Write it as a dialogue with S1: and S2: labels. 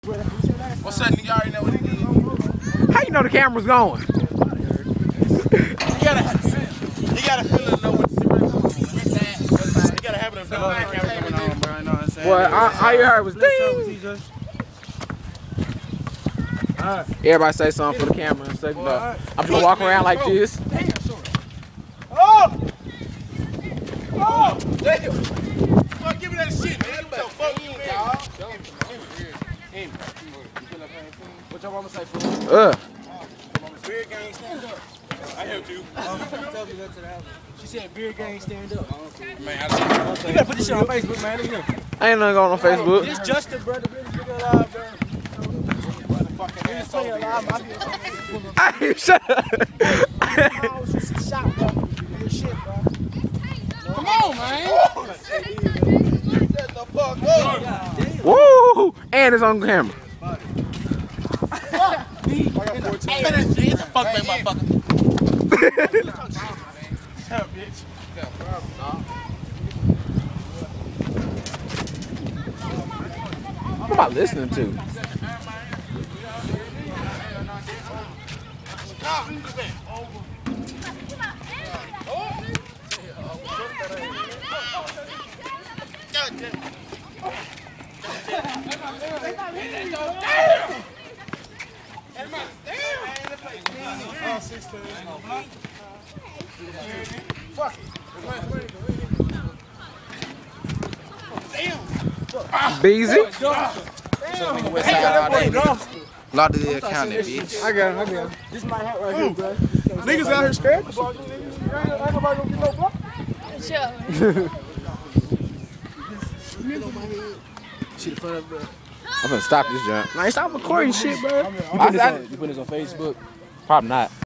S1: What's up, nigga? You already know what it is.
S2: How you know the camera's going?
S1: You gotta feel it, know what you gotta have it in the camera coming on, bro. You know what I'm saying?
S2: Well, all you heard was ding. Everybody say something for the camera and say, no. I'm just gonna walk around like this.
S1: Oh! Oh! Damn! Fuck, give me that shit, man. Fuck you, dog. What your mama say, fool? Beer gang, stand up. I helped you. She said beer gang, stand up. Man, you gotta put this shit on Facebook, man.
S2: I ain't nothing going on Facebook.
S1: It's Justin, brother. Alive, bro.
S2: Hey, shut up.
S1: Come on, man.
S2: Woo! And it's on camera. What am I listening to? Beezy?
S1: Lauderdale County, bitch.
S2: I got him.
S3: This my hat right here, bro.
S1: Niggas out here scared.
S3: Ain't nobody gonna get no block.
S4: Sure.
S2: I'm gonna stop this jump.
S3: Nah, stop recording shit, bro.
S2: You putting this on Facebook? Probably not.